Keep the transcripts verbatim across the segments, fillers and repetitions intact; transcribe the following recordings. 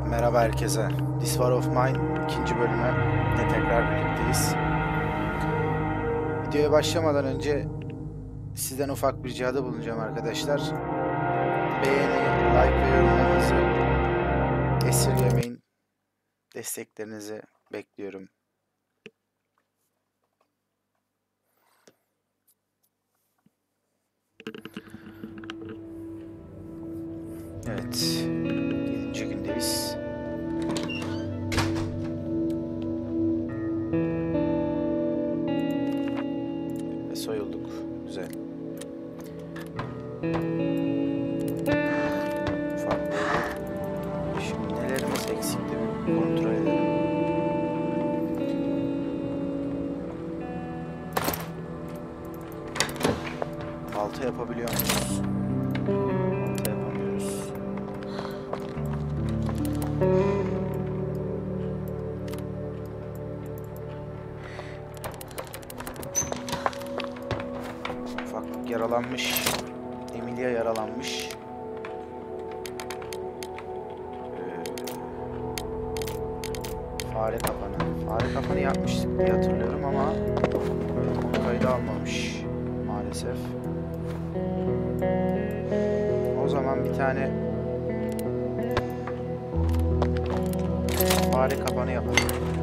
Merhaba herkese. This War of Mine ikinci bölüme de tekrar birlikteyiz. Videoya başlamadan önce sizden ufak bir ricada bulunacağım arkadaşlar. Beğeni, like ve yorumlarınızı esirgemeyin. Desteklerinizi bekliyorum. Evet. yedinci gündeyiz. Ve soyulduk. Güzel. Ufak. Şimdi nelerimiz eksikti bir kontrol edelim. Balta yapabiliyor muyuz? Balta yapamıyoruz. Ufaklık yaralanmış. Emilia yaralanmış. Ee, fare kapanı. Fare kapanı yapmıştık diye hatırlıyorum ama onu kayda almamış maalesef. O zaman bir tane fare kapanı yapalım.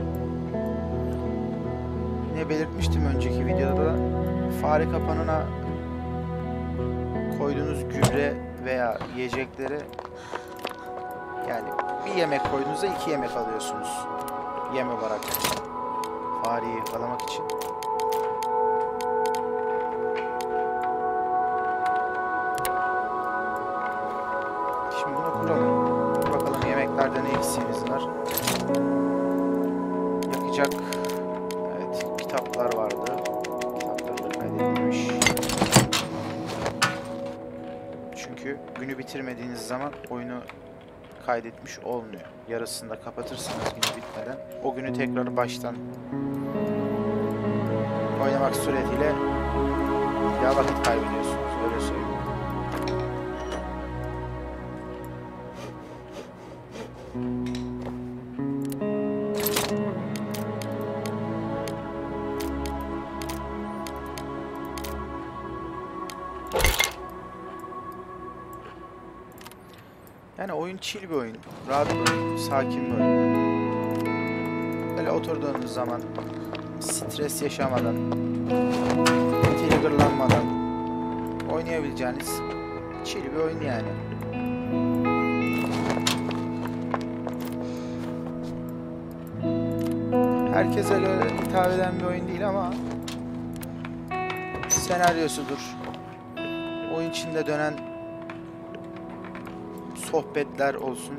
Yine belirtmiştim önceki videoda da, fare kapanına koyduğunuz gübre veya yiyecekleri, yani bir yemek koyduğunuzda iki yemek alıyorsunuz yem olarak fareyi yakalamak için. Şimdi bunu kuralım. Bakalım yemeklerde ne eksiğimiz var. Yakacak. Evet, kitaplar vardı. Kitapları da kaydedilmiş. Çünkü günü bitirmediğiniz zaman oyunu kaydetmiş olmuyor. Yarısında kapatırsanız günü bitmeden o günü tekrar baştan oynamak suretiyle ya vakit kaybediyorsunuz. Öyle söyleyeyim. Yani oyun chill bir oyun, rahat bir oyun, sakin bir oyun. Böyle oturduğunuz zaman stres yaşamadan, triggerlanmadan oynayabileceğiniz chill bir oyun yani. Herkese göre hitap eden bir oyun değil ama senaryosudur, oyun içinde dönen sohbetler olsun,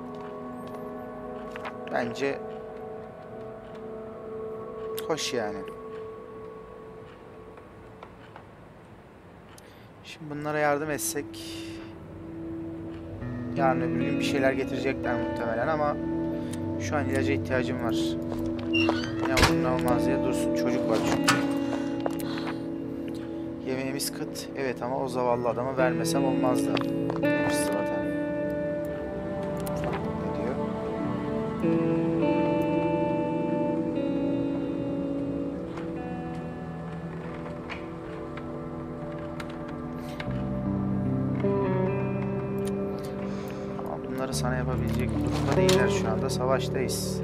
bence hoş yani. Şimdi bunlara yardım etsek yarın öbür gün bir şeyler getirecekler muhtemelen ama şu an ilaca ihtiyacım var. Ne olur ne olmaz diye dursun, çocuk var çünkü. Yemeğimiz kıt, evet, ama o zavallı adama vermesem olmazdı. Sıvata. Ne diyor? Ama bunları sana yapabilecek durumda değiller şu anda. Savaştayız.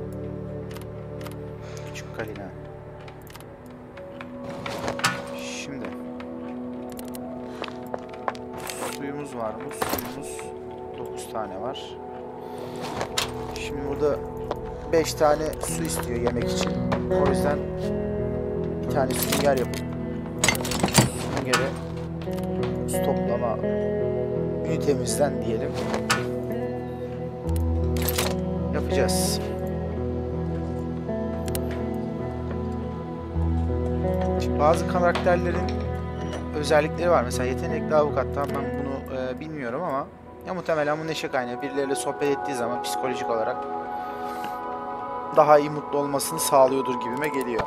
Küçük Kalina. Şimdi suyumuz var mı? Suyumuz dokuz tane var. Şimdi burada beş tane su istiyor yemek için. O yüzden bir tane sünger yapıp süngeri su toplama ünitemizden diyelim yapacağız. Şimdi bazı karakterlerin özellikleri var. Mesela yetenekli avukattan ben bunu e, bilmiyorum ama ya muhtemelen bu neşe kaynağı, birileriyle sohbet ettiği zaman psikolojik olarak daha iyi mutlu olmasını sağlıyordur gibime geliyor.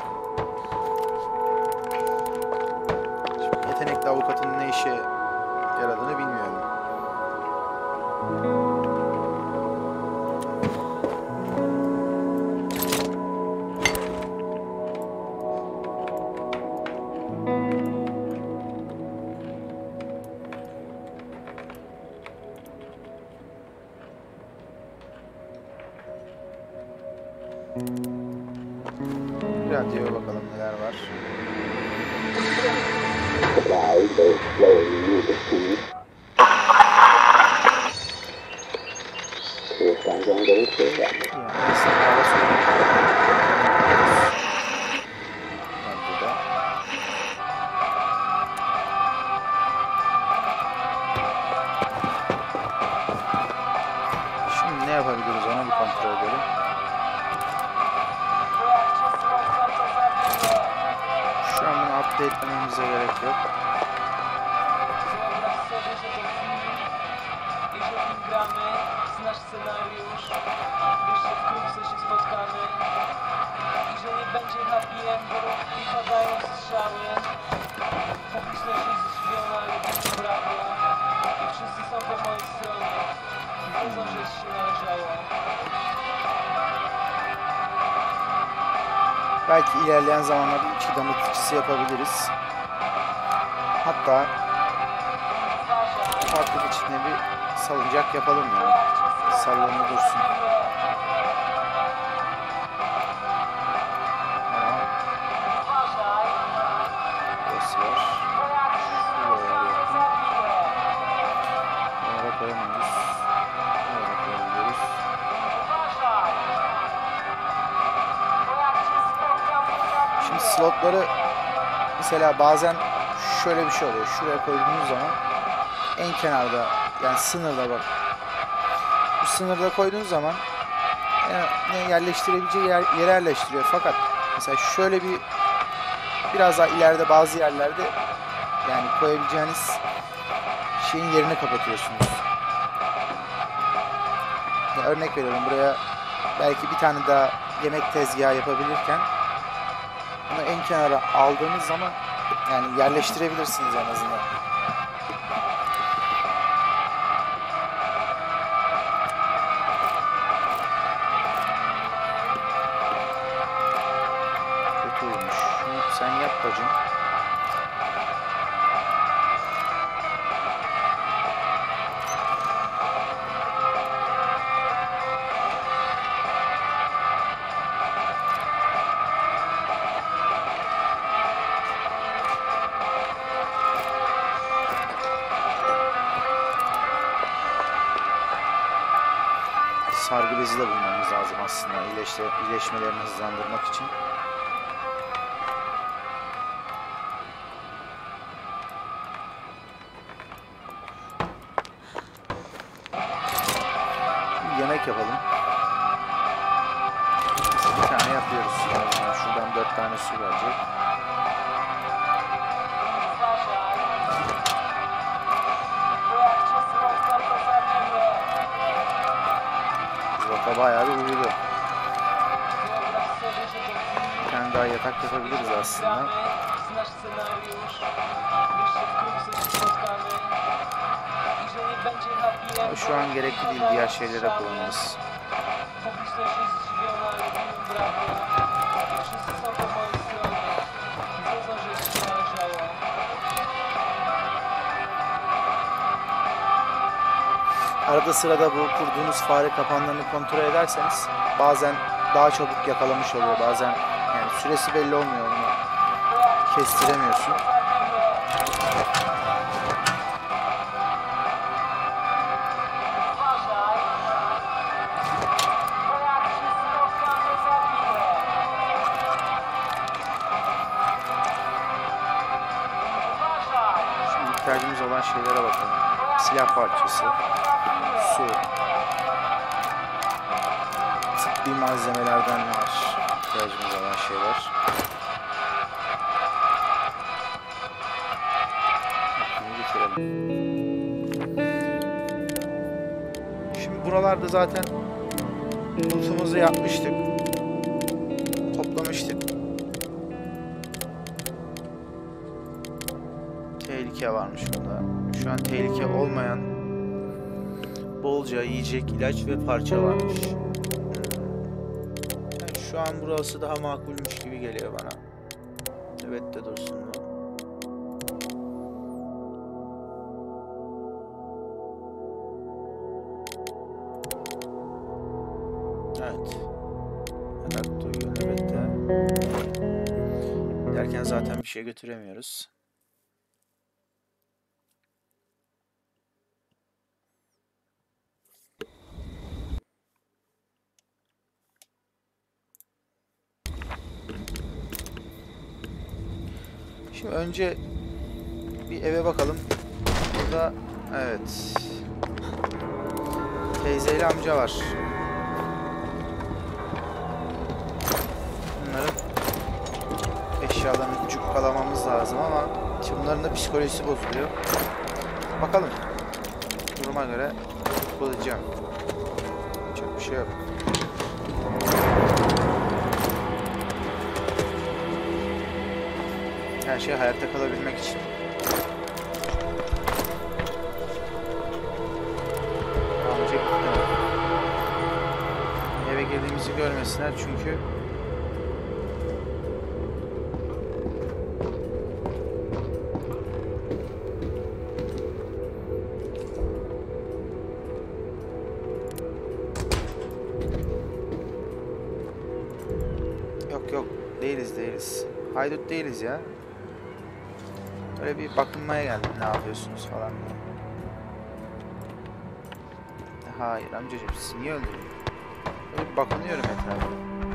Şimdi yetenekli avukatın ne işe yaradığını bilmiyorum. Radyoya bakalım neler var. Şimdi ne yapabiliriz ona bir kontrol edelim. Şu an bunu update'lememize gerek yok. Belki ilerleyen zamanlarda iki damıtıcısı yapabiliriz. Hatta farklı biçimde bir salıncak yapalım yani. Sallanı dursun. Ama burası var. Şuralar yakın. Oraya koyamıyoruz. Oraya koyabiliyoruz. Şimdi slotları mesela bazen şöyle bir şey oluyor. Şuraya koyduğunuz zaman en kenarda yani sınırda bak. Bu sınırda koyduğunuz zaman ne yerleştirebileceği yer, yere yerleştiriyor. Fakat mesela şöyle bir biraz daha ileride bazı yerlerde yani koyabileceğiniz şeyin yerini kapatıyorsunuz. Ya örnek veriyorum, buraya belki bir tane daha yemek tezgahı yapabilirken bunu en kenara aldığınız zaman yani yerleştirebilirsiniz en azından. Kötü olmuş. Şunu sen yap bacım. Sargı bezi de bulmamız lazım aslında iyileşme, iyileşmelerini hızlandırmak için. Şimdi yemek yapalım. Bir tane yapıyoruz. Yani şuradan dört tane su gelecek. Bayağı bir uyudu. Bir tane daha yatak yapabiliriz aslında. Ama şu an gerekli değil, diğer şeylere kullanırız. Arada sırada bu kurduğunuz fare kapanlarını kontrol ederseniz bazen daha çabuk yakalamış oluyor, bazen yani süresi belli olmuyor, onu kestiremiyorsun. Şimdi ihtiyacımız olan şeylere bakalım. Silah parçası, su, tıbbi malzemelerden var ihtiyacımız olan şeyler. Şimdi bitirelim. Şimdi buralarda zaten lootumuzu yapmıştık, toplamıştık. Tehlike varmış bunda. Şu an tehlike olmayan bolca yiyecek, ilaç ve parça varmış. Yani şu an burası daha makulmüş gibi geliyor bana. Evet de dursun bu. Evet. Yatak zaten bir şey götüremiyoruz. Şimdi önce bir eve bakalım. Burada evet. Teyzeyle amca var. Bunların eşyalarını cukkalamamız lazım ama bunların da psikolojisi bozuluyor. Bakalım. Duruma göre bulacağım. Çok bir şey yok. Her şey hayatta kalabilmek için. Amca gitti. Eve girdiğimizi görmesinler çünkü yok yok değiliz değiliz. Haydut değiliz ya. Böyle bir bakınmaya geldim, ne yapıyorsunuz falan diye. Hayır amcacığım, siz niye öldürüyorsunuz? Böyle bir bakınıyorum etrafa.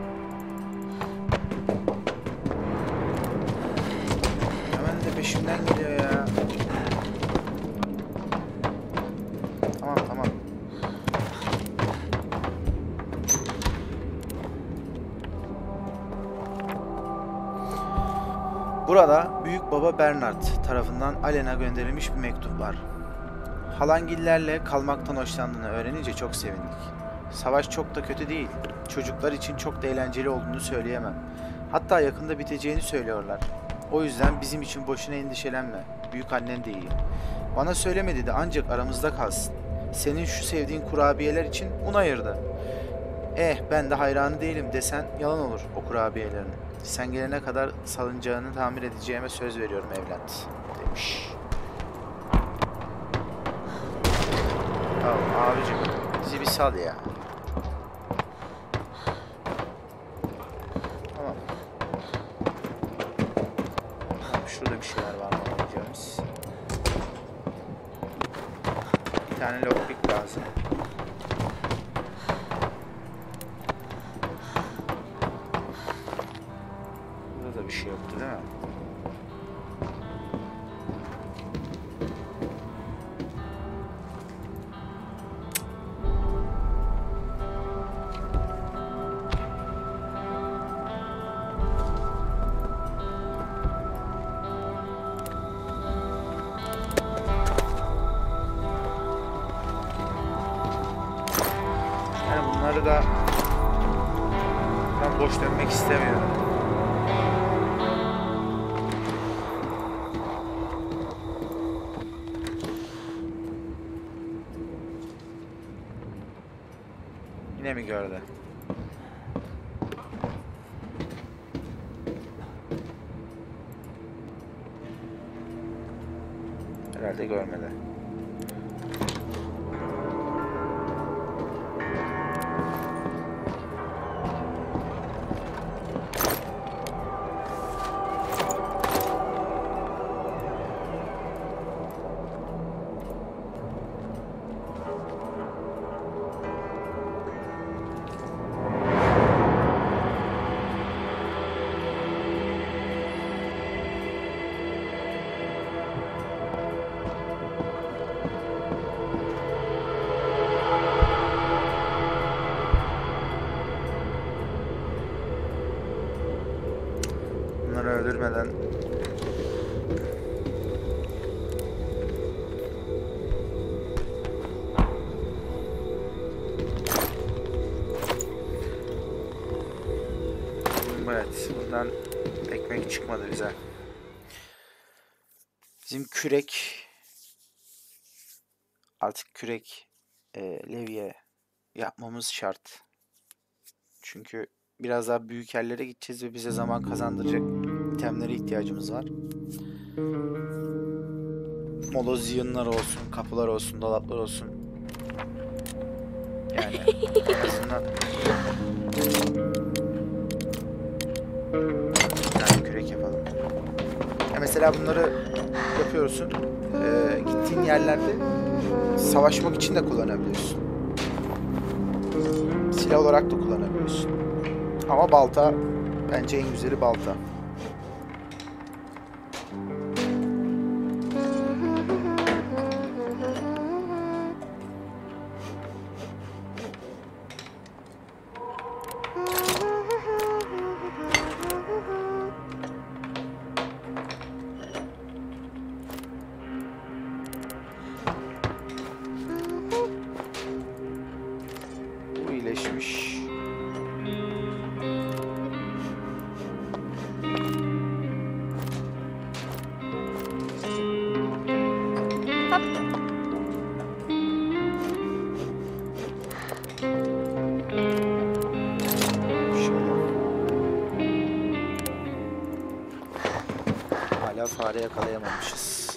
Hemen de peşimden geliyor ya. Tamam tamam. Burada Büyük Baba Bernard tarafından Alen'a gönderilmiş bir mektup var. Halangillerle kalmaktan hoşlandığını öğrenince çok sevindik. Savaş çok da kötü değil. Çocuklar için çok da eğlenceli olduğunu söyleyemem. Hatta yakında biteceğini söylüyorlar. O yüzden bizim için boşuna endişelenme. Büyük annen de iyi. Bana söylemedi de ancak aramızda kalsın. Senin şu sevdiğin kurabiyeler için un ayırdı. Eh ben de hayranı değilim desen yalan olur o kurabiyelerin. Sen gelene kadar salıncağını tamir edeceğime söz veriyorum evlat demiş. Tamam abicim, bizi bir sal ya. Tamam. Tamam, şurada bir şeyler var mı alacağımız? Bir tane lockpick lazım. Burada da bir şey yoktu değil mi? Bunları da ben boş dönmek istemiyorum. Yine mi gördü? Herhalde görmedi. Bunları öldürmeden evet, buradan ekmek çıkmadı bize. Bizim kürek artık kürek e, levye yapmamız şart. Çünkü biraz daha büyük yerlere gideceğiz ve bize zaman kazandıracak itemlere ihtiyacımız var. Moloz yığınlar olsun, kapılar olsun, dolaplar olsun. Yani en azından bir tane kürek kürek yapalım. Ya mesela bunları yapıyorsun. Ee, gittiğin yerlerde savaşmak için de kullanabiliyorsun. Silah olarak da kullanabiliyorsun. Ama balta bence en güzeli balta. Bu iyileşmiş. Hala fare yakalayamamışız.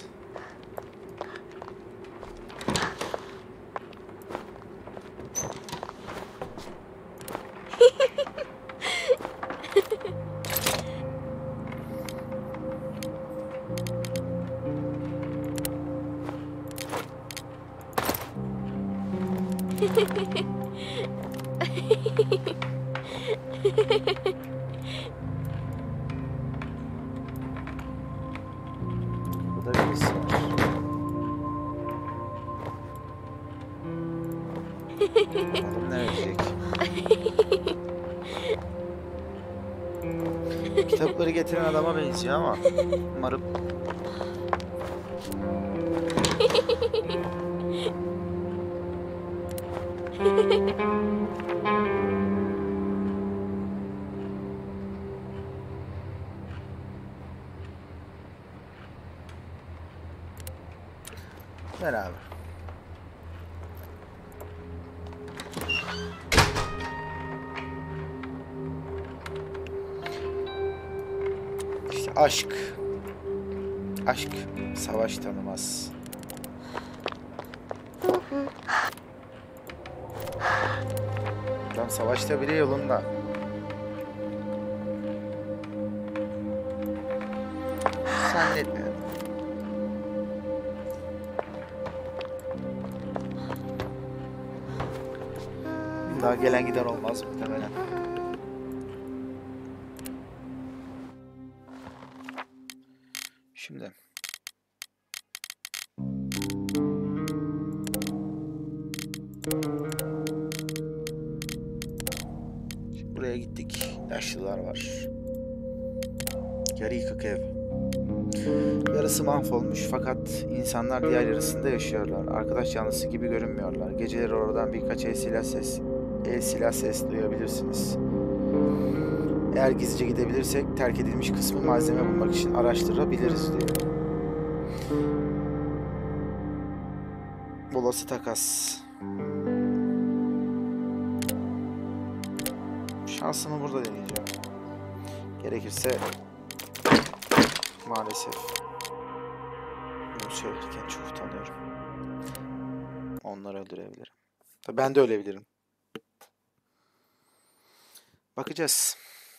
Burada birisi var. Bakalım ne verecek? Kitapları getiren adama benziyor ama umarım. Beraber. İşte aşk. Aşk savaş tanımaz. Tam savaşta bile yolunda. Zannetmiyorum. Daha gelen giden olmaz muhtemelen. Şimdi. Şimdi buraya gittik. Yaşlılar var. Yarı yıkık ev. Yarısı mahvolmuş fakat insanlar diğer yarısında yaşıyorlar. Arkadaş yanlısı gibi görünmüyorlar. Geceleri oradan birkaç el silah ses, el silah ses duyabilirsiniz. Eğer gizlice gidebilirsek terk edilmiş kısmı malzeme bulmak için araştırabiliriz diyor. Olası takas. Şansımı burada deneyeceğim. Gerekirse maalesef bunu söylerken çok utanıyorum. Onları öldürebilirim. Tabii ben de ölebilirim. Bakacağız.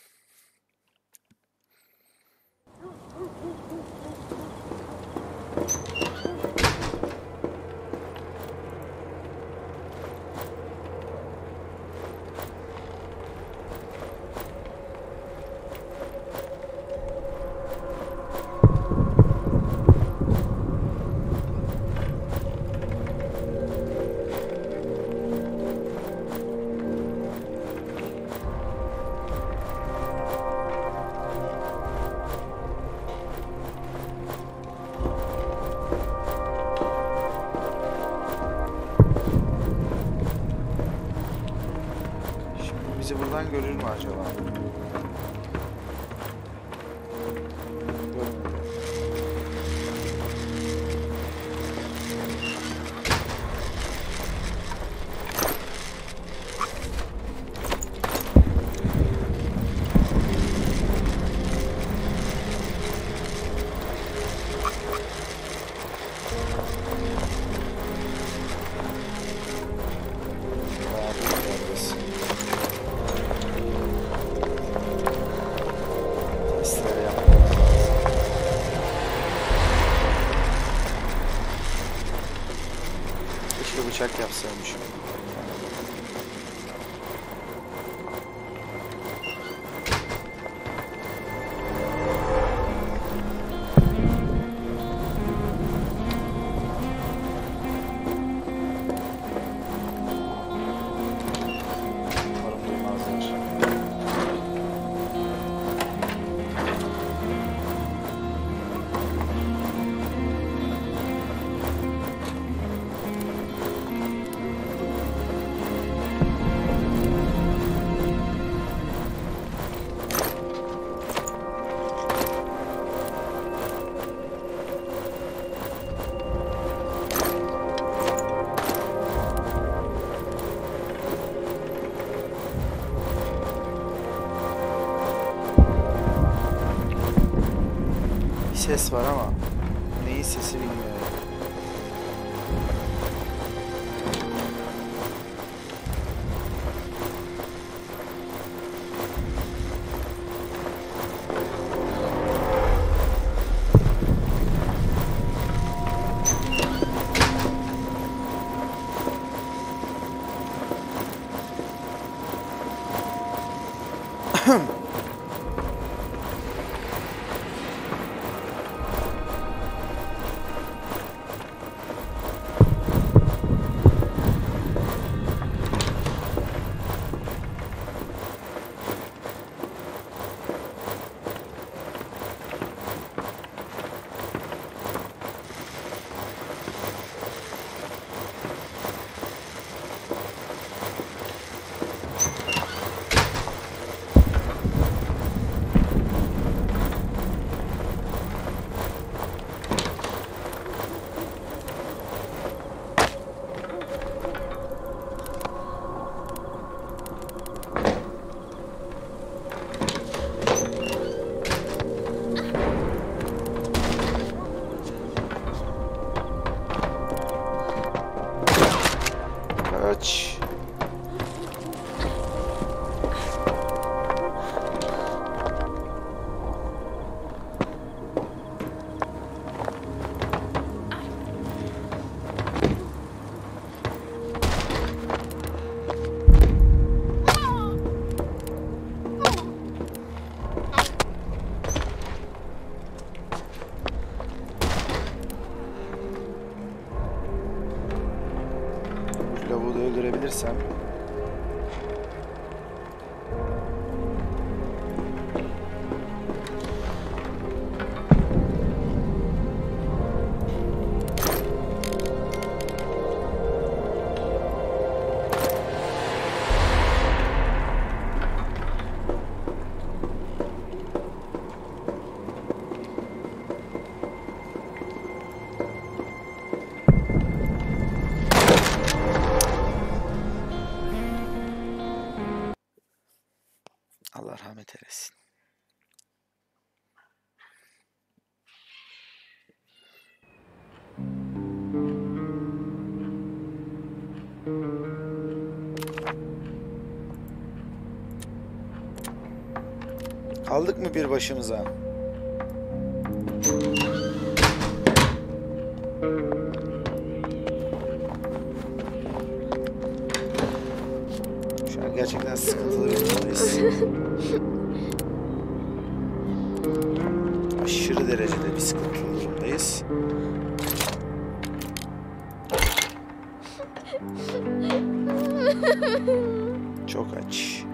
Bizi buradan görür mü acaba? Keşke bıçak yapsaymışım. Umarım duymazlar. Bir ses var ama neyin sesi bilmiyorum. Kaç. Lavuğu da öldürebilirsem. Allah rahmet eylesin. Kaldık mı bir başımıza? Şu an gerçekten sıkıntılı bir durumdayız. Aşırı derecede bir sıkıntılı durumdayız. Çok aç.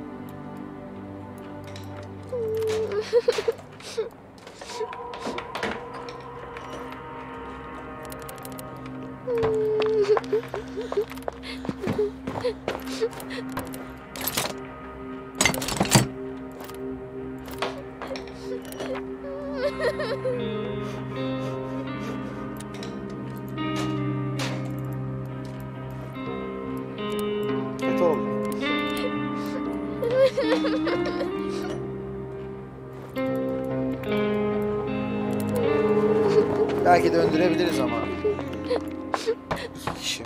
Kötü oldu. Belki döndürebiliriz ama. İki kişi.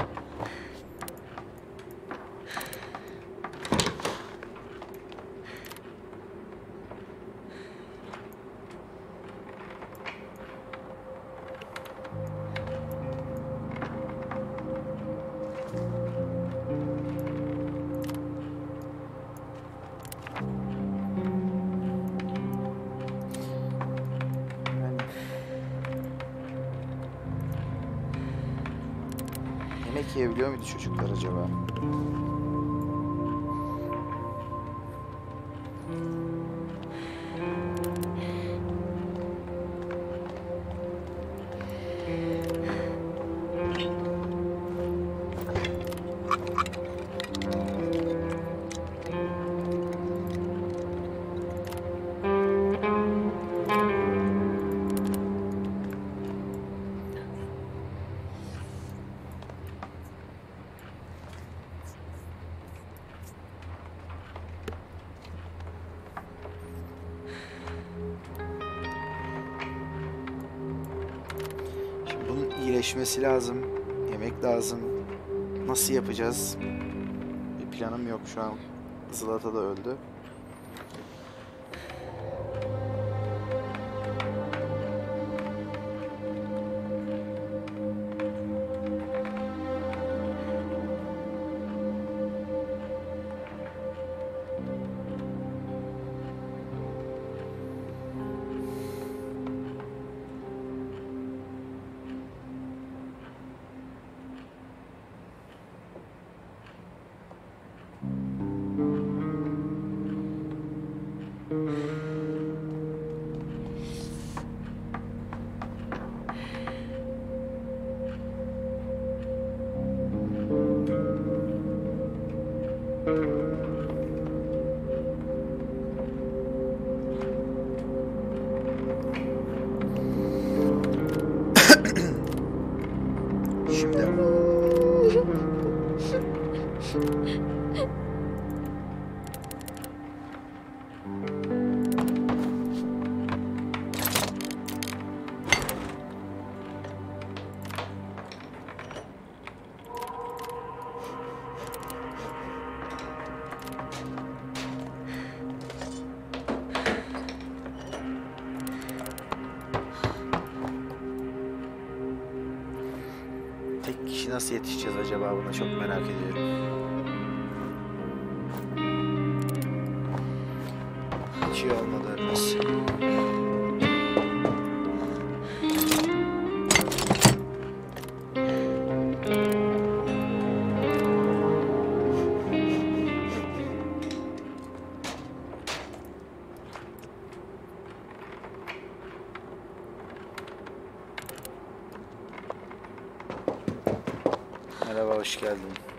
Yemek yiyebiliyor muydu çocuklar acaba? İyileşmesi lazım. Yemek lazım. Nasıl yapacağız? Bir planım yok şu an. Zlata da öldü. Şimdi tek kişi nasıl yetişeceğiz acaba, buna çok merak ediyorum. Hiç iyi olmadı ölmesi. Merhaba, hoş geldin.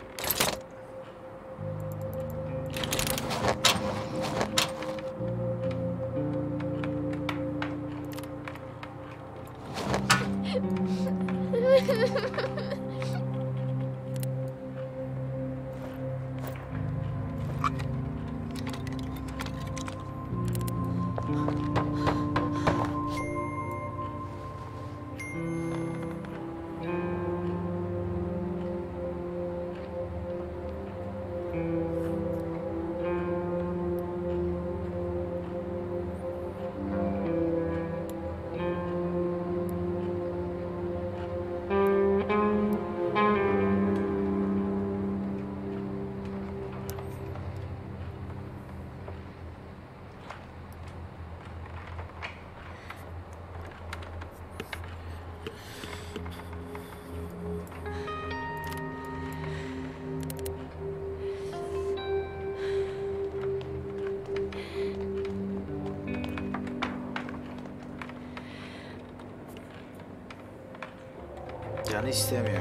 Canı istemiyor.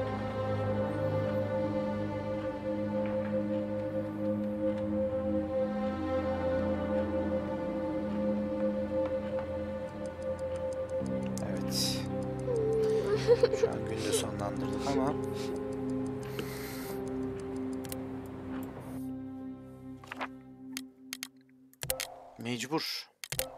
Evet. Şu an günü de sonlandırdık ama mecbur.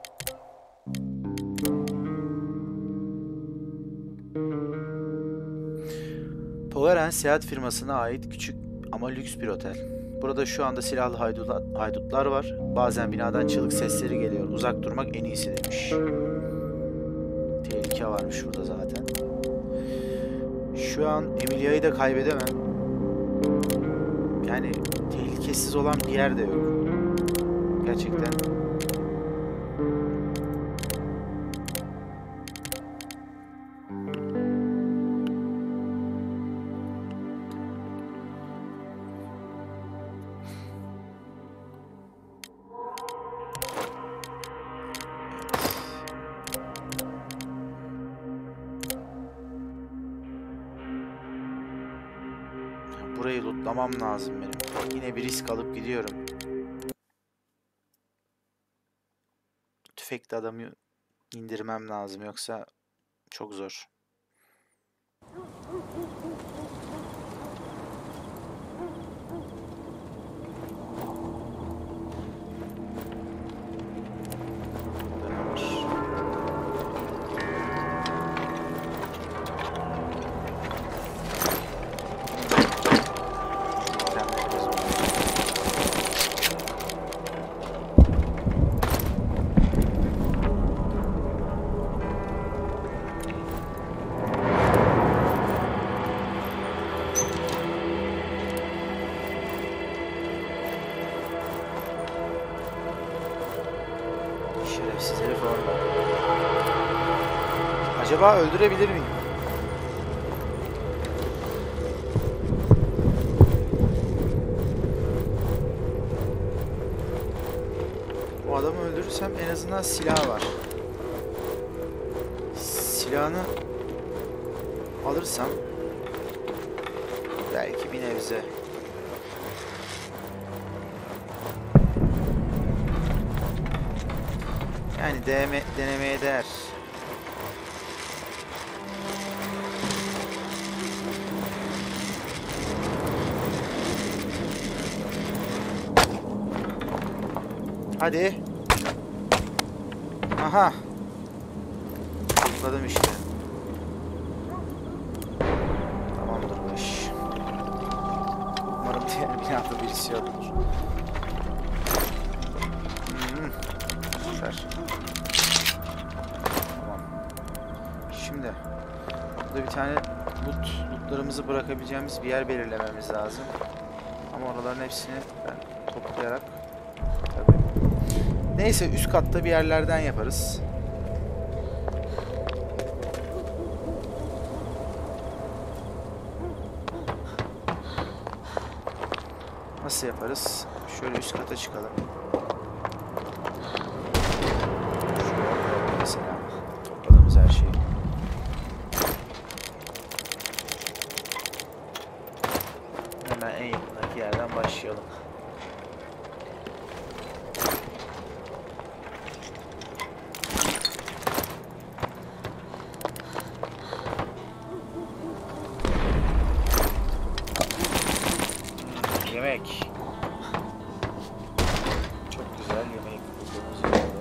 Poveren seyahat firmasına ait küçük ama lüks bir otel. Burada şu anda silahlı haydutlar, haydutlar var. Bazen binadan çığlık sesleri geliyor. Uzak durmak en iyisi demiş. Tehlike varmış burada zaten. Şu an Emilia'yı da kaybedemem. Yani tehlikesiz olan bir yer de yok. Gerçekten. burayı lootlamam lazım benim. Bak yine bir risk alıp gidiyorum. Tüfekli adamı indirmem lazım yoksa çok zor. Şerefsiz herif orada. Acaba öldürebilir miyim? Bu adamı öldürürsem en azından silah var. Silahını alırsam belki bir nebze. Yani deneme, denemeye değer. Hadi. Aha. Tıkladım işte. Tamamdır bu iş. Umarım diğer binada birisi yoktur. Hmm. Süper. Tamam. Şimdi burada bir tane loot, lootlarımızı bırakabileceğimiz bir yer belirlememiz lazım. Ama oraların hepsini ben toplayarak tabii. Neyse üst katta bir yerlerden yaparız. Nasıl yaparız? Şöyle üst kata çıkalım. Şuraya mesela topladığımız her şeyi. Hemen en yakındaki yerden başlayalım. Yemek. Çok güzel yemek bulduğumuz yer.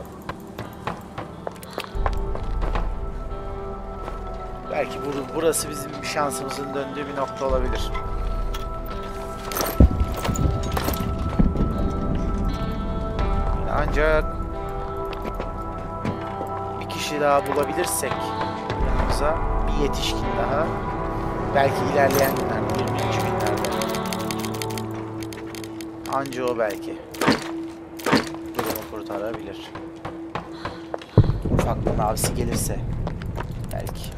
Belki bur burası bizim bir şansımızın döndüğü bir nokta olabilir. Ancak bir kişi daha bulabilirsek yanımıza, bir yetişkin daha, belki ilerleyen günlerde, yirminci günlerde. Anca o belki durumu kurtarabilir. Ufak bir mavisi gelirse belki.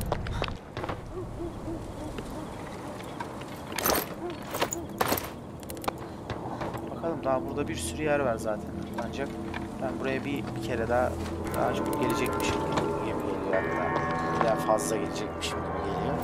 Bakalım, daha burada bir sürü yer var zaten. Ancak ben buraya bir, bir kere daha daha çok gelecekmişim gibi geliyor, hatta daha fazla gelecekmişim gibi geliyor.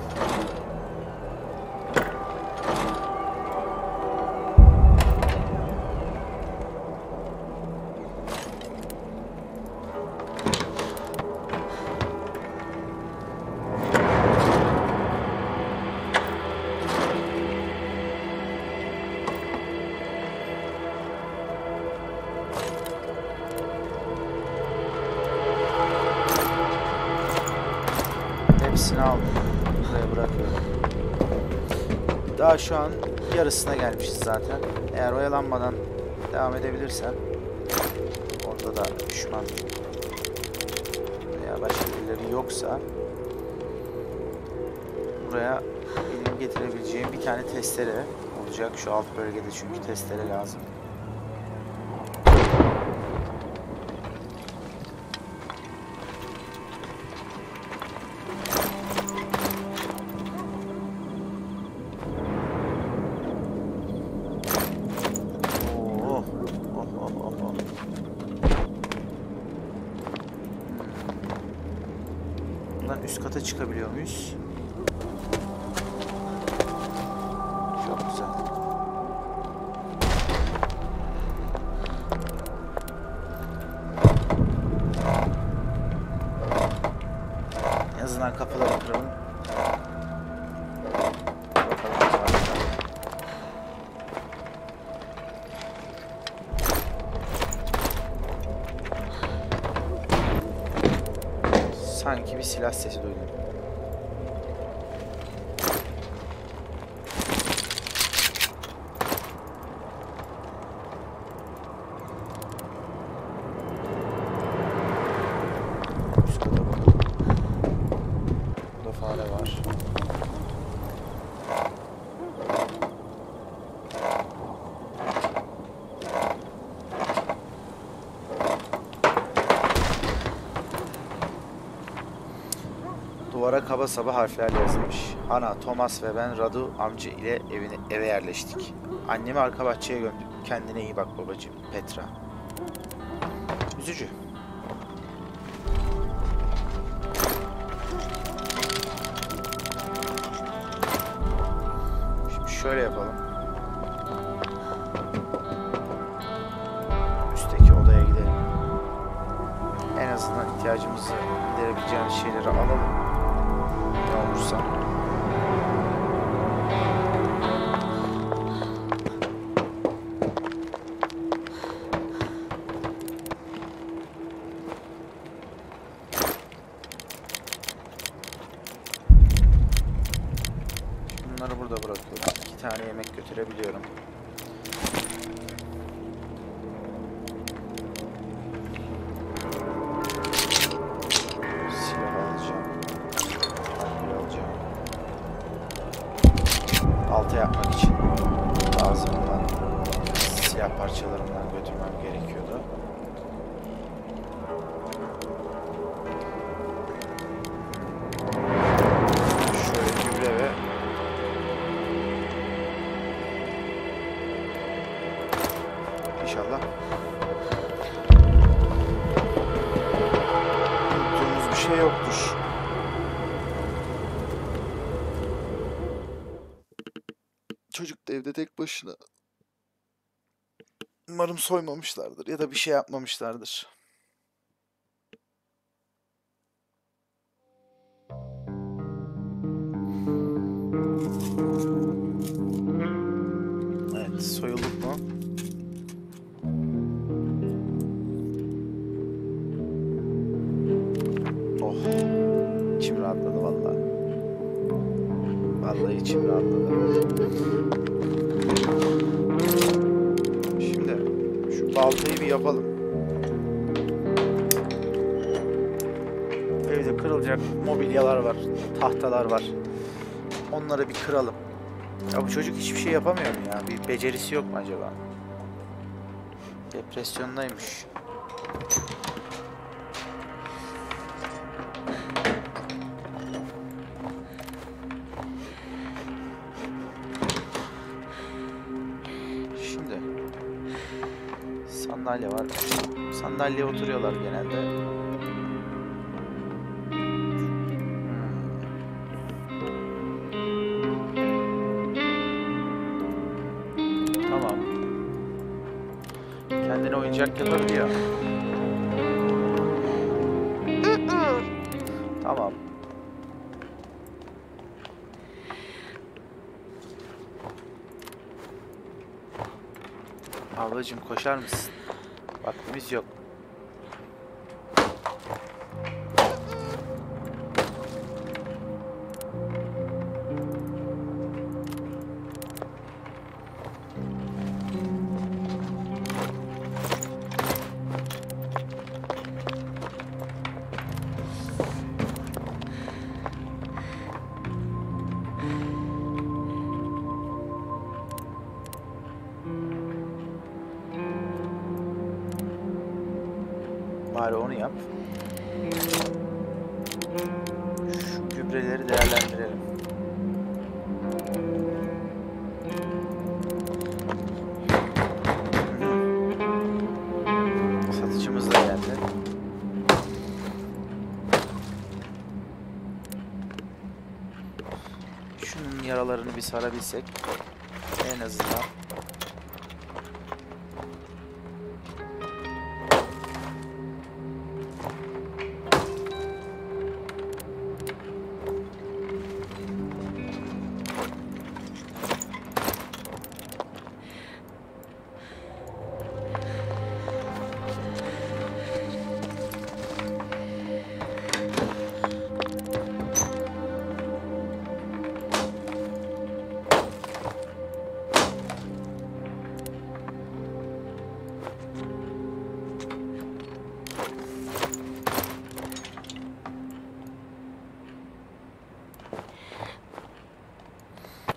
Hepsini aldım. Buraya bırakıyorum. Daha şu an yarısına gelmişiz zaten. Eğer oyalanmadan devam edebilirsem, orada da düşman veya başka birileri yoksa, buraya benim getirebileceğim bir tane testere olacak. Şu alt bölgede çünkü testere lazım. Üst kata çıkabiliyor muyuz? Çok güzel. Sanki bir silah sesi duydum. Üst kata bakalım. Burada fare var. Duvara kaba saba harflerle yazılmış. Ana, Thomas ve ben Radu amca ile evine, eve yerleştik. Annemi arka bahçeye gömdük. Kendine iyi bak babacığım. Petra. Üzücü. Şimdi şöyle yapalım. Üstteki odaya gidelim. En azından ihtiyacımızı giderebileceğimiz şeyleri alalım. Ne olursa. Bunları burada bırakıyorum. İki tane yemek götürebiliyorum. Silah alacağım. Harbi alacağım. Balta yapmak için lazım olan siyah parçalarından götürmem gerekiyordu. Şöyle gübre ve İnşallah unuttuğumuz bir şey yoktur. Çocuk da evde tek başına. Umarım soymamışlardır ya da bir şey yapmamışlardır. Evet, soyulduk mu? Oh, içim rahatladı vallahi. Vallahi içim rahatladı. Şimdi şu baltayı bir yapalım. Evde kırılacak mobilyalar var, tahtalar var. Onları bir kıralım. Ya bu çocuk hiçbir şey yapamıyor mu ya? Bir becerisi yok mu acaba? Depresyondaymış. Şimdi sandalye var. Sandalyeye oturuyorlar genelde. Tamam. Kendine oyuncak yapabiliyor. Tamam. Ablacığım koşar mısın? Vaktimiz yok. Bari onu yap. Şu gübreleri değerlendirelim. Satıcımız da geldi. Şunun yaralarını bir sarabilsek en azından.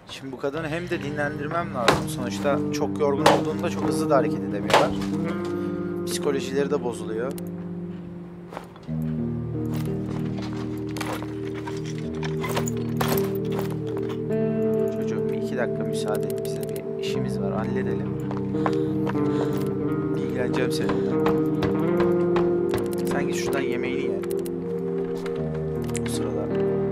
Şimdi bu kadını hem de dinlendirmem lazım. Sonuçta çok yorgun olduğunda çok hızlı da hareket edemiyorlar. Psikolojileri de bozuluyor. Çocuğum bir iki dakika müsaade et. Bize bir işimiz var. Halledelim. İlgileneceğim seninle. Sen git şuradan yemeğini ye. Bu sırada.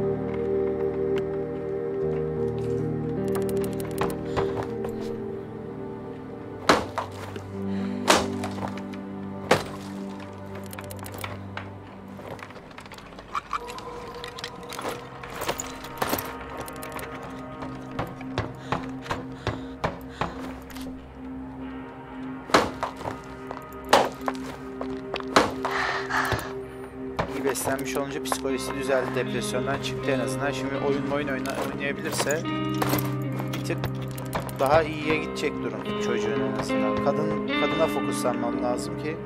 Beslenmiş olunca psikolojisi düzeldi, depresyondan çıktı en azından. Şimdi oyun oyun oyna, oynayabilirse bir tık daha iyiye gidecek durum çocuğun en azından. Kadın kadına fokuslanmam lazım ki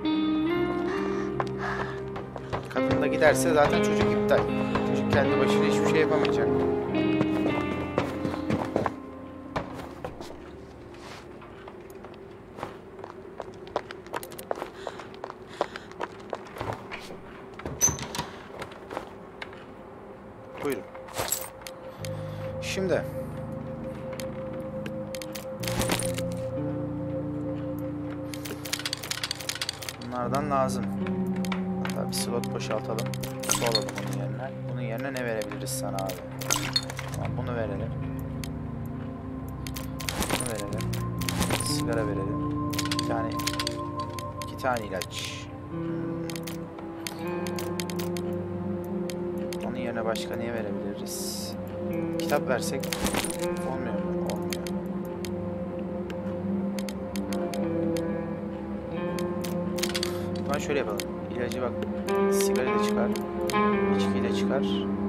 kadın da giderse zaten çocuk iptal. Çocuk kendi başına hiçbir şey yapamayacak. Buyurun. Şimdi bunlardan lazım. Hatta bir slot boşaltalım. Su alalım bunun yerine. Bunun yerine ne verebiliriz sana abi? Tamam, bunu verelim. Bunu verelim. Sigara verelim. Bir tane, iki tane ilaç. Yerine başka niye verebiliriz? Kitap versek olmuyor mu? Olmuyor. Ben şöyle yapalım. İlacı bak. Sigara da çıkar. İçki de çıkar.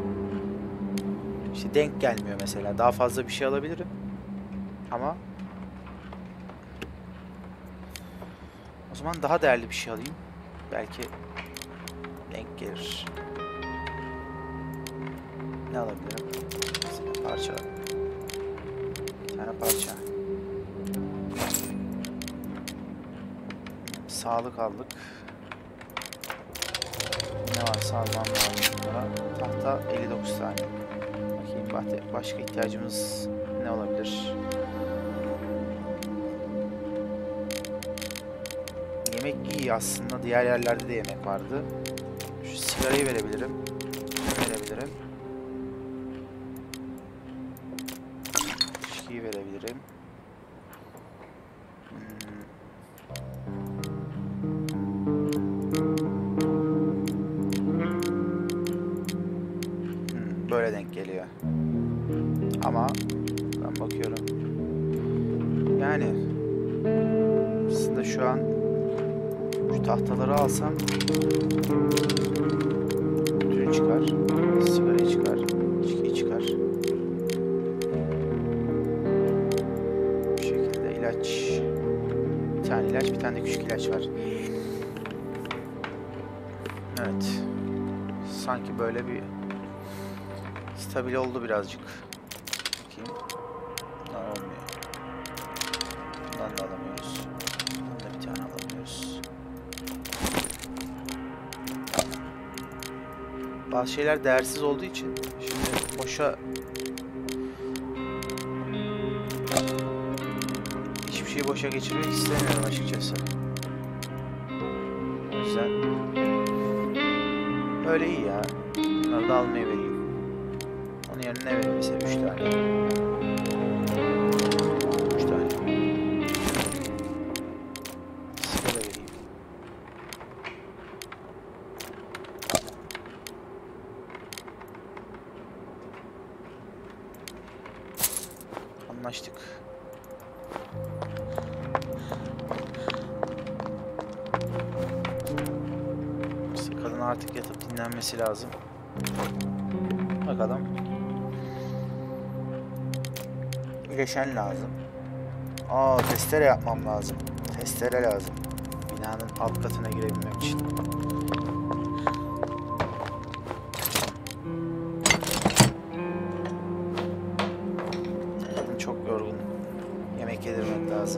İşte denk gelmiyor mesela. Daha fazla bir şey alabilirim. Ama o zaman daha değerli bir şey alayım. Belki denk gelir. Ne alabilirim? Mesela parça. Bir tane parça. Sağlık aldık. Ne var sağlam lazım bunlara? Tahta elli dokuz tane. Bakayım başka ihtiyacımız ne olabilir? Yemek iyi aslında. Diğer yerlerde de yemek vardı. Şu sigarayı verebilirim. Ne verebilirim? Verebilirim. Hmm. Hmm, böyle denk geliyor. Ama ben bakıyorum. Yani aslında şu an şu tahtaları alsam tütün çıkar, sigarayı çıkar, içkiyi çıkar. Bir tane ilaç, bir tane de küçük ilaç var. Evet. Sanki böyle bir stabil oldu birazcık. Bakayım. Bundan olmuyor. Bundan da alamıyoruz. Bundan da bir tane alamıyoruz. Bazı şeyler değersiz olduğu için şimdi boşa hiçbir şeyi boşa geçirmek istemiyorum açıkçası. O yüzden öyle iyi ya. Bunları da almaya vereyim. Onun yerine ne vereyim mesela? Üç tane. Üç tane. Sigara vereyim. Anlaştık. Kadın artık yatıp dinlenmesi lazım. Bakalım. İyileşen lazım. Aa, testere yapmam lazım. Testere lazım. Binanın alt katına girebilmek için. Kadın çok yorgun. Yemek yedirmek lazım.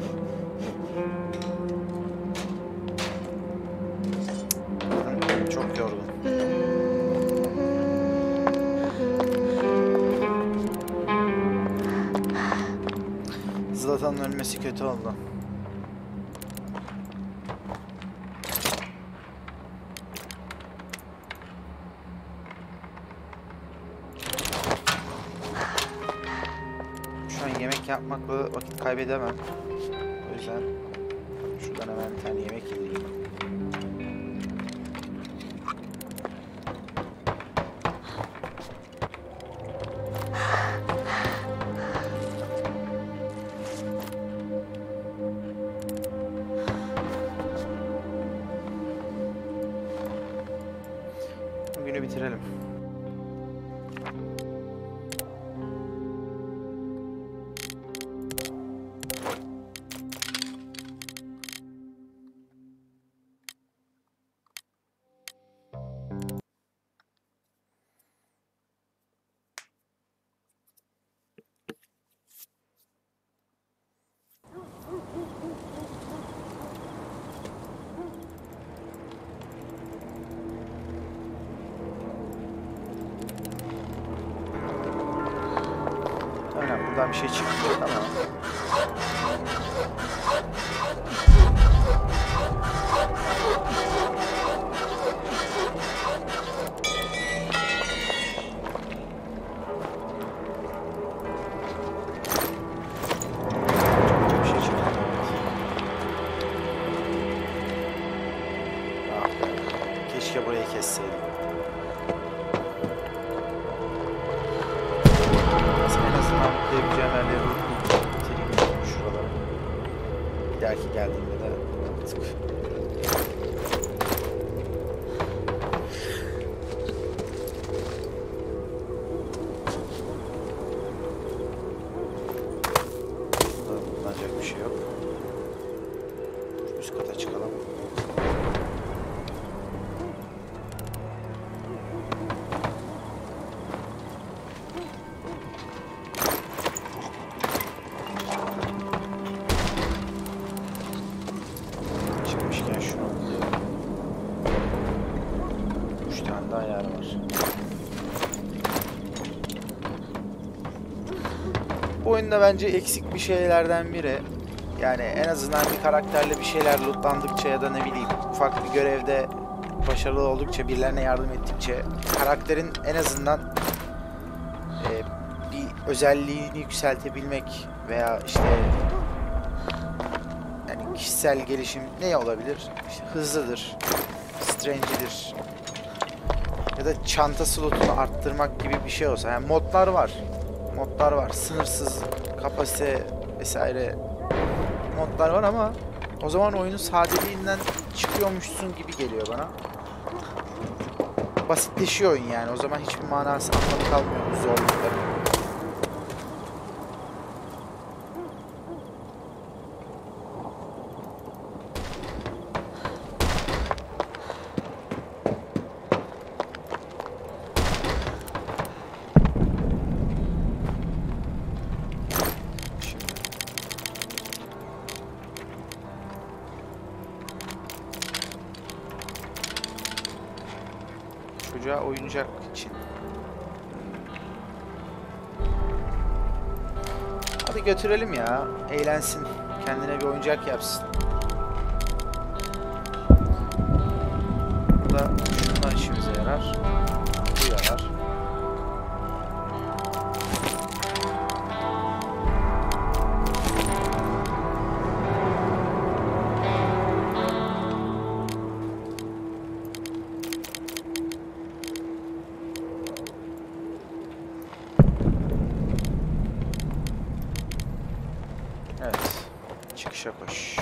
Çok yorgun. Zlatan'ın ölmesi kötü oldu. Şu an yemek yapmakla vakit kaybedemem. O yüzden şuradan hemen bir tane yemek yedireyim. Bugünü bitirelim. Aynen, buradan bir şey çıkmıyor ama bir şey çıkmıyor. Ah be, keşke burayı kesseydim. En azından mutlayabileceğim yerleri bitireyim şuraları. Bir dahaki geldiğimde de artık. Burada bulunacak bir şey yok. Şu üst kata çıkalım. Çıkmışken şunu alayım. Üç tane daha yer var. Bu oyunda bence eksik bir şeylerden biri. Yani en azından bir karakterle bir şeyler lootlandıkça ya da ne bileyim ufak bir görevde başarılı oldukça, birilerine yardım ettikçe karakterin en azından e, bir özelliğini yükseltebilmek veya işte yani kişisel gelişim ne olabilir? İşte hızlıdır, strange'idir ya da çanta slotunu arttırmak gibi bir şey olsa. Yani modlar var. Modlar var. Sınırsız kapasite vesaire modlar var ama o zaman oyunun sadeliğinden çıkıyormuşsun gibi geliyor bana. Basitleşiyor oyun yani. O zaman hiçbir manası, anlamı kalmıyor bu zorlukların. Çocuğa oyuncak için. Hadi götürelim ya. Eğlensin. Kendine bir oyuncak yapsın. Bu da şundan işimize yarar. Bu yarar. Evet. Çıkışa koş.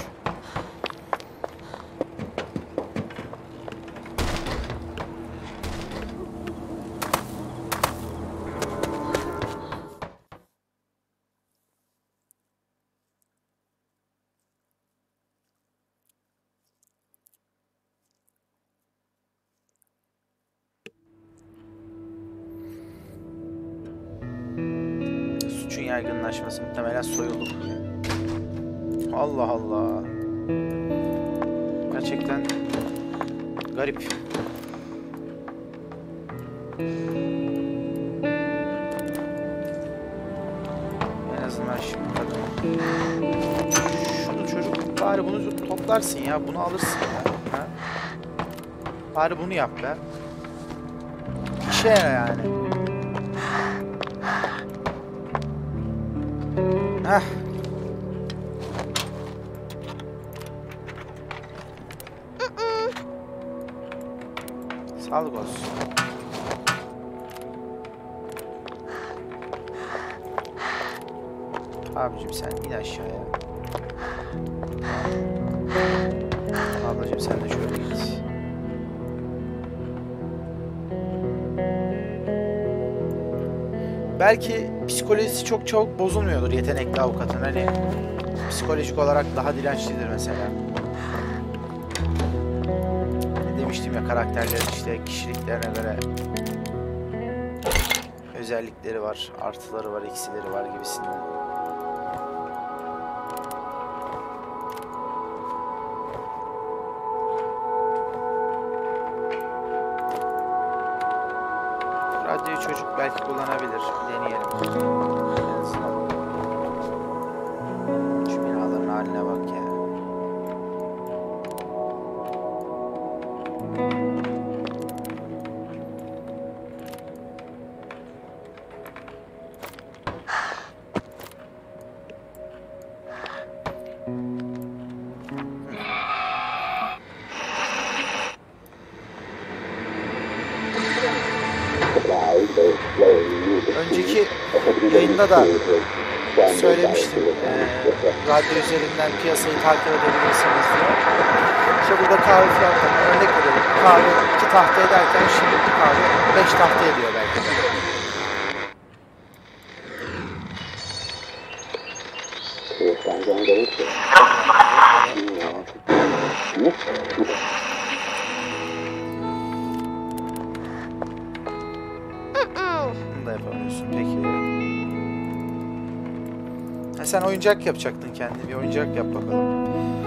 Suçun yer yaygınlaşması. Muhtemelen soyulduk. Allah Allah. Gerçekten garip. En azından şimdi kadın. Şunu çocuk bari bunu toplarsın ya. Bunu alırsın ya. Ha? Bari bunu yap be. İşe yara yani. Heh. Sağlık olsun. Abicim sen in aşağıya. Ablacım sen de şöyle git. Belki psikolojisi çok çabuk bozulmuyordur yetenekli avukatın. Hani psikolojik olarak daha dirençlidir mesela. Hani demiştim ya, karakterlerin işte kişiliklerine göre özellikleri var, artıları var, eksileri var gibisinden. Radyoyu çocuk belki kullanabilir. Deneyelim. En azından. Şu binaların haline bak ya. Önceki yayında da söylemiştim, ee, radyo üzerinden piyasayı takip edebilirsiniz diye. İşte burada kahve fiyatlarına örnek verelim. Kahve iki tahta ederken şimdi bir kahve beş tahta ediyor belki de. Bunu da yapamıyorsun peki. Ha, sen oyuncak yapacaktın kendine. Bir oyuncak yap bakalım.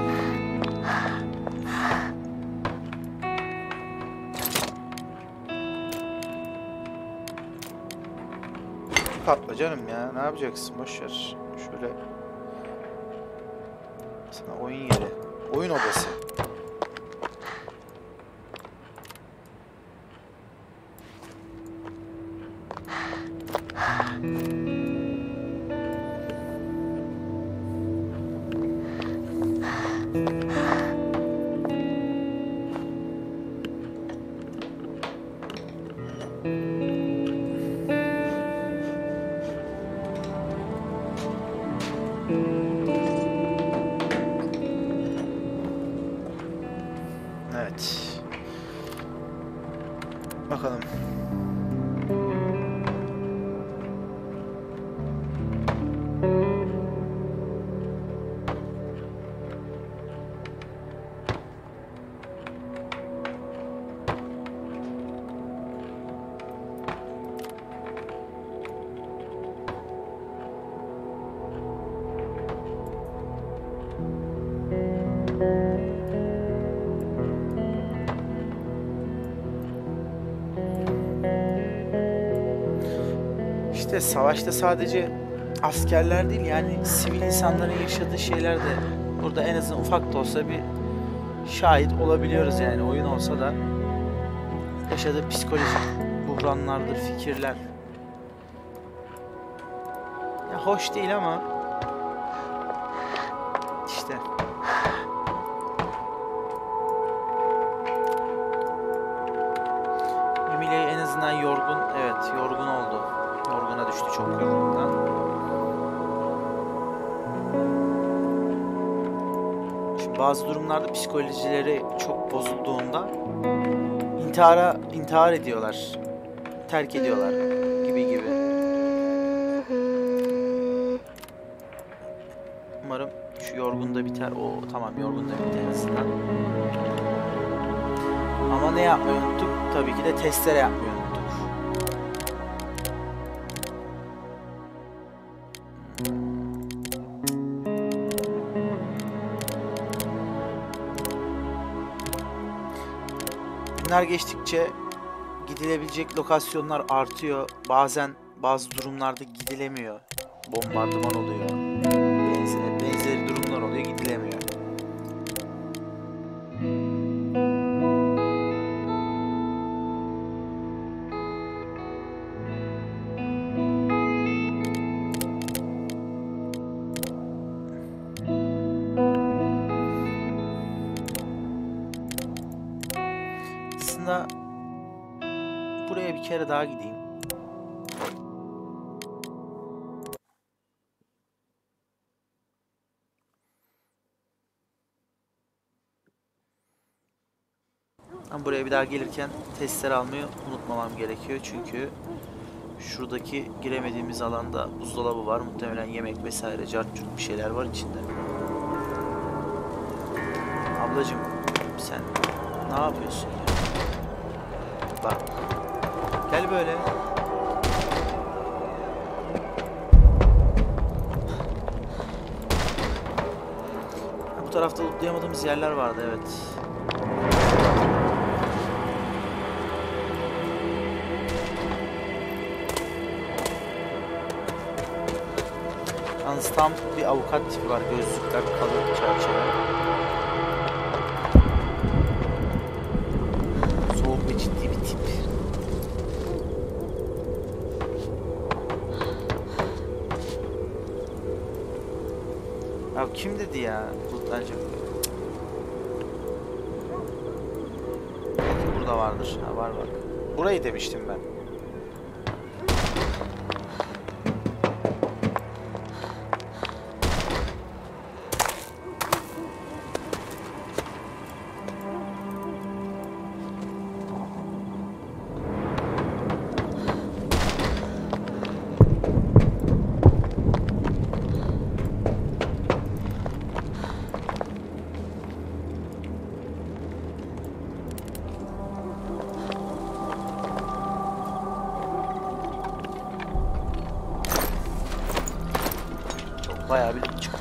Patla canım ya. Ne yapacaksın? Boş ver. Şöyle. Sana oyun yeri. Oyun odası. Evet. Bakalım. İşte savaşta sadece askerler değil, yani sivil insanların yaşadığı şeyler de burada en azından ufak da olsa bir şahit olabiliyoruz yani. Oyun olsa da yaşadığı psikolojik buhranlardır, fikirler. Ya hoş değil ama işte. Emilia en azından yorgun, evet yorgun oldu. Yorguna düştü çok yorgundan. Şimdi bazı durumlarda psikolojileri çok bozulduğunda intihara intihar ediyorlar. Terk ediyorlar gibi gibi. Umarım şu yorgun da biter. O tamam, yorgun da biter en azından. Ama ne yapmayı unuttuk? Tabii ki de testere yapmayı unuttuk. Günler geçtikçe gidilebilecek lokasyonlar artıyor. Bazen bazı durumlarda gidilemiyor. Bombardıman oluyor. Benzeri, benzeri durumlar oluyor, gidilemiyor. Aslında buraya bir kere daha gideyim. Ama buraya bir daha gelirken testleri almayı unutmamam gerekiyor. Çünkü şuradaki giremediğimiz alanda buzdolabı var. Muhtemelen yemek vesaire, cart curt bir şeyler var içinde. Ablacım sen ne yapıyorsun ya? Bak. Gel böyle. Bu tarafta lootlayamadığımız yerler vardı, evet. Yalnız tam bir avukat tipi var. Gözlükler, kalın çerçeve. Soğuk ve ciddi bir tip. Ya kim dedi ya? Lootlanacak. Burada vardır. Ha, var bak. Burayı demiştim ben. Bayağı bir çıktı.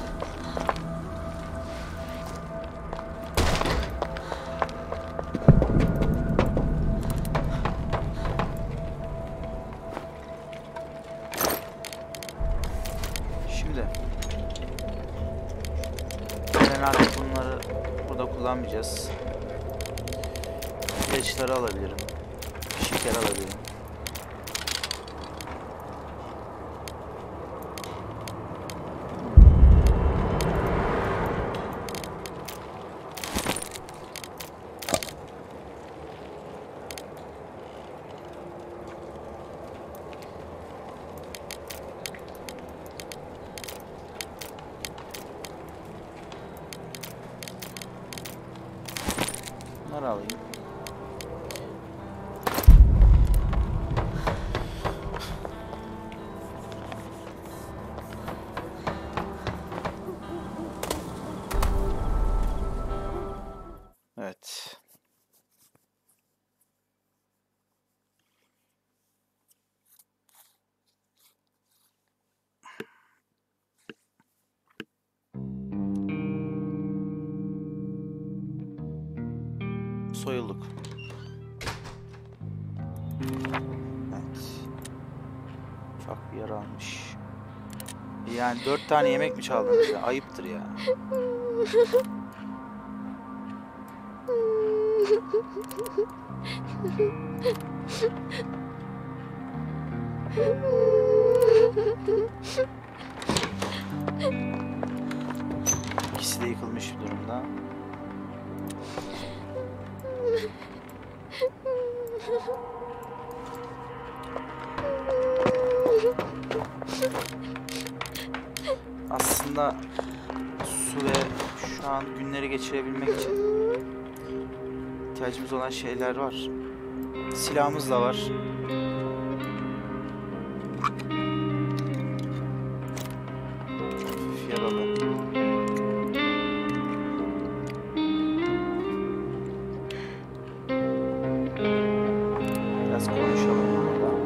Şimdi ben artık bunları burada kullanmayacağız. İlaçları alabilirim. Şeker alabilirim. Bunları alayım. Evet. Soyulduk. Evet. Ufak bir yara almış. Yani dört tane yemek mi çaldınız ya? Ayıptır ya. İkisi de yıkılmış bir durumda. Aslında su ve şu an günleri geçirebilmek için ihtiyacımız olan şeyler var. Silahımız da var. Hafif yaralı. Biraz konuşalım burada.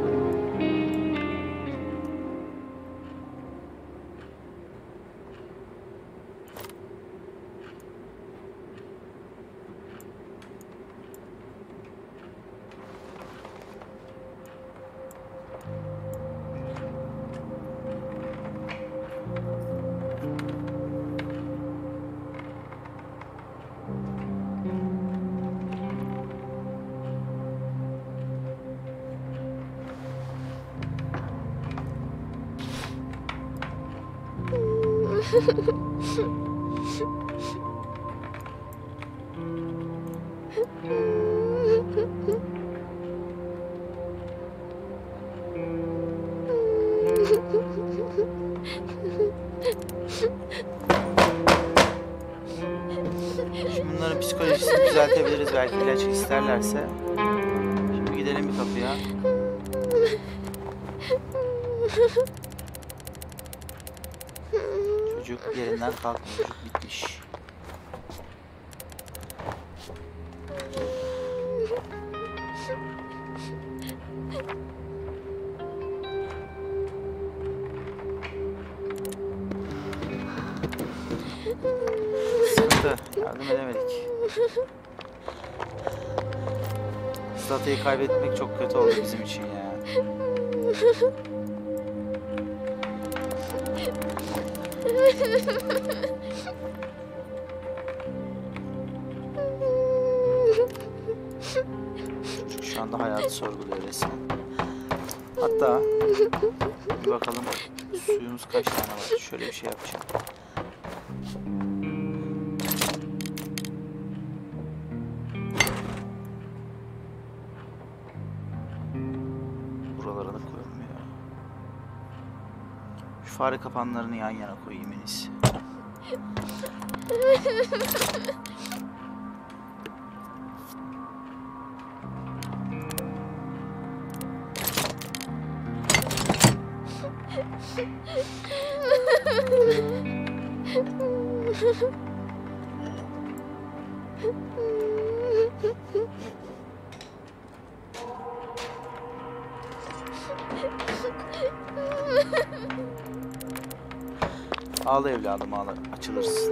Şimdi bunların psikolojisini düzeltebiliriz belki ilaç isterlerse. Şimdi gidelim bir kapıya. Çocuk yerinden kalkmıyor. Çocuk bitmiş. Sıkıntı. Yardım edemedik. Zlata'yı kaybetmek çok kötü oldu bizim için ya. Çocuk şu anda hayatı sorguluyor resmen. Hatta bir bakalım suyumuz kaç tane var. Şöyle bir şey yapacağım. Buralara da koyulmuyor. Şu fare kapanlarını yan yana koyayım en iyisi. Ağla evladım ağla, açılırsın.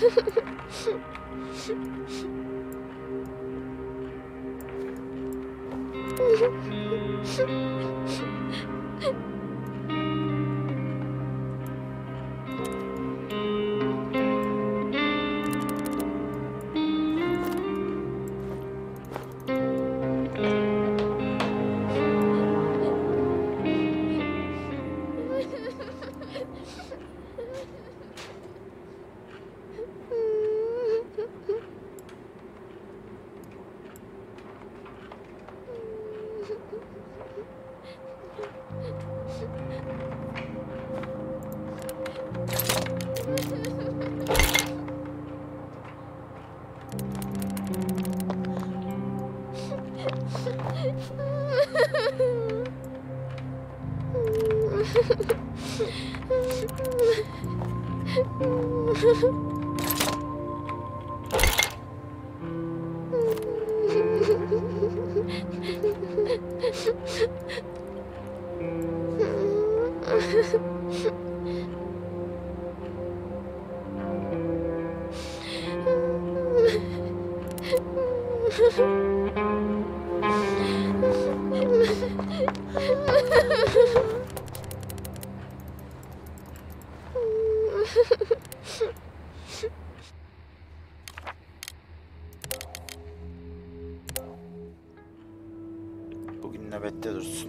Bugün nöbette dursun.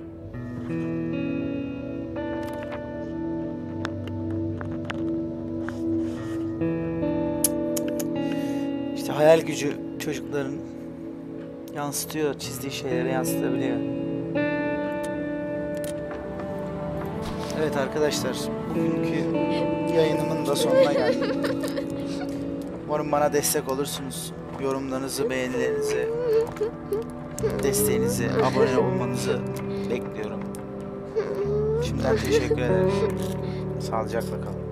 İşte hayal gücü çocukların yansıtıyor, çizdiği şeyleri yansıtabiliyor. Evet arkadaşlar, bugünkü yayınımın da sonuna geldim. Umarım bana destek olursunuz. Yorumlarınızı, beğenilerinizi, desteğinizi, abone olmanızı bekliyorum. Şimdiden teşekkür ederim. Sağlıcakla kalın.